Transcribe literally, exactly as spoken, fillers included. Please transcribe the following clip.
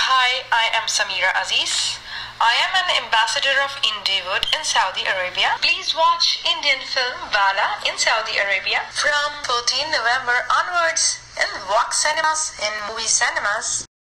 Hi, I am Sameera Aziz. I am an ambassador of Indywood in Saudi Arabia. Please watch Indian film BALA in Saudi Arabia from fourteenth November onwards in Vox cinemas in movie cinemas.